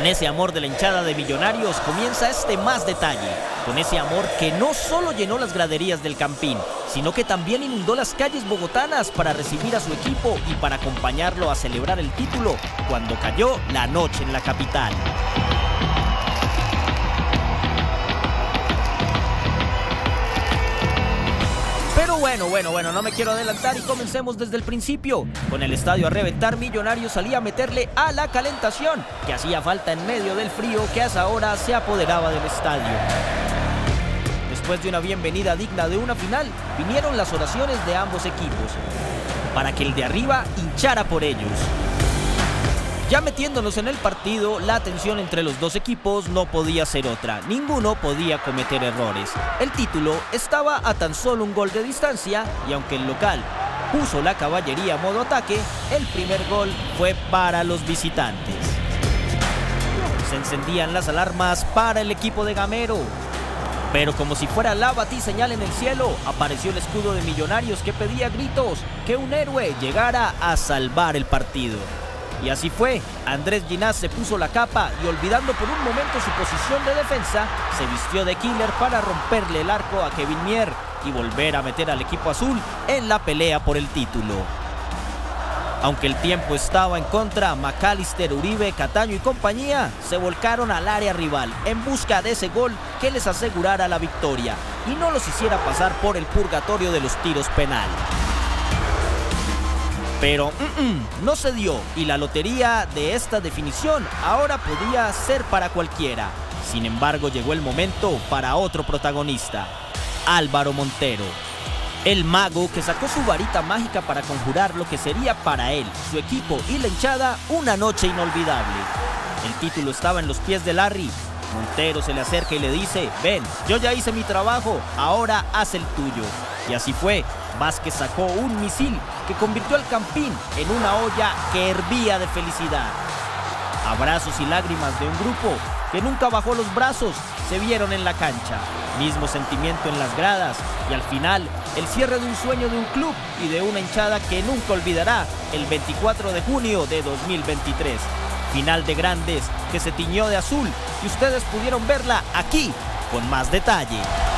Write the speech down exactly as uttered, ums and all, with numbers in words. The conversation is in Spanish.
Con ese amor de la hinchada de Millonarios comienza este Más Detalle, con ese amor que no solo llenó las graderías del Campín, sino que también inundó las calles bogotanas para recibir a su equipo y para acompañarlo a celebrar el título cuando cayó la noche en la capital. Pero bueno, bueno, bueno, no me quiero adelantar y comencemos desde el principio. Con el estadio a reventar, Millonarios salía a meterle a la calentación que hacía falta en medio del frío que a esa hora se apoderaba del estadio. Después de una bienvenida digna de una final, vinieron las oraciones de ambos equipos para que el de arriba hinchara por ellos. Ya metiéndonos en el partido, la tensión entre los dos equipos no podía ser otra. Ninguno podía cometer errores. El título estaba a tan solo un gol de distancia y aunque el local puso la caballería a modo ataque, el primer gol fue para los visitantes. Se encendían las alarmas para el equipo de Gamero. Pero como si fuera la batiseñal en el cielo, apareció el escudo de Millonarios que pedía a gritos que un héroe llegara a salvar el partido. Y así fue, Andrés Ginás se puso la capa y olvidando por un momento su posición de defensa, se vistió de killer para romperle el arco a Kevin Mier y volver a meter al equipo azul en la pelea por el título. Aunque el tiempo estaba en contra, Macalister, Uribe, Cataño y compañía se volcaron al área rival en busca de ese gol que les asegurara la victoria y no los hiciera pasar por el purgatorio de los tiros penal. Pero mm, mm, no se dio y la lotería de esta definición ahora podía ser para cualquiera. Sin embargo, llegó el momento para otro protagonista, Álvaro Montero. El mago que sacó su varita mágica para conjurar lo que sería para él, su equipo y la hinchada una noche inolvidable. El título estaba en los pies de Larry. Montero se le acerca y le dice: ven, yo ya hice mi trabajo, ahora haz el tuyo. Y así fue, Vázquez sacó un misil que convirtió al Campín en una olla que hervía de felicidad. Abrazos y lágrimas de un grupo que nunca bajó los brazos se vieron en la cancha. Mismo sentimiento en las gradas y al final el cierre de un sueño de un club y de una hinchada que nunca olvidará el veinticuatro de junio de dos mil veintitrés. Final de grandes que se tiñó de azul y ustedes pudieron verla aquí con Más Detalle.